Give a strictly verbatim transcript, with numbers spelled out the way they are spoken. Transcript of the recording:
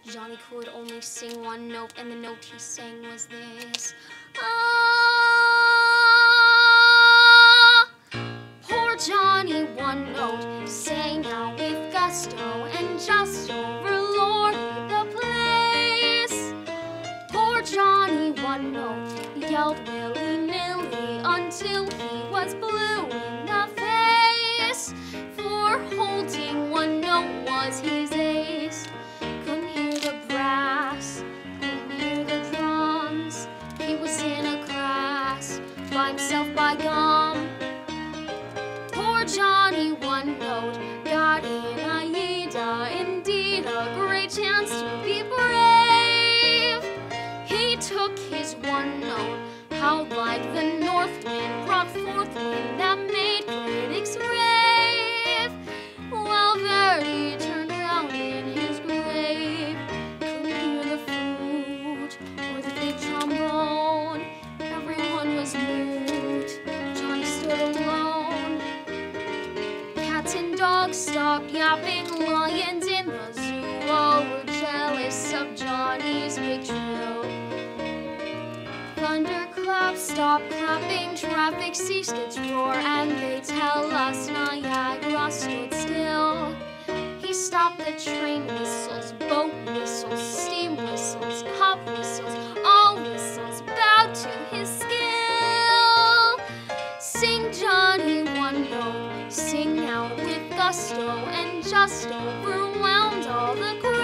Johnny could only sing one note, and the note he sang was this. Ah! Poor Johnny, one note, sang out with gusto, and just overlorded the place. Poor Johnny, one note, yelled willy-nilly until he was blue in the face. For holding one note was his ace. Couldn't hear the brass, couldn't hear the drums. He was in a class by himself, by gum. Poor Johnny, one note, got in Aida, indeed a great chance to be brave. He took his one note, howled like the north wind, brought forth wind that made critics rave. While Verdi turned round in his grave, couldn't hear the flute or the big trombone. Everyone was mute. Johnny stood alone. Cats and dogs stopped yapping. Lions in the zoo all were jealous of Johnny's big trill. Thunderclaps stopped clapping. Traffic ceased its roar, and they tell us Niagara stood still. He stopped the train whistles, boat whistles, steam whistles, cop whistles, all whistles bowed to his skill. Sing, Johnny, one note, sing out with gusto, and just overwhelmed all the crowd.